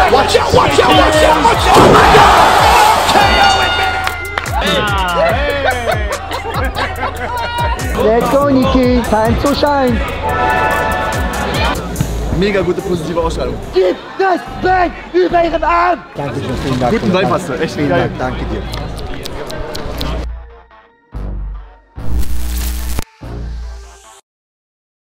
Watch out, watch out, watch out, watch out! Oh my God! Let's go, Niki. Time to shine. Mega gute positive Ausstrahlung. Gib das Bein über Ihren Arm. Danke schön, vielen Dank. Guten Ball hast du, echt vielen Dank. Danke dir.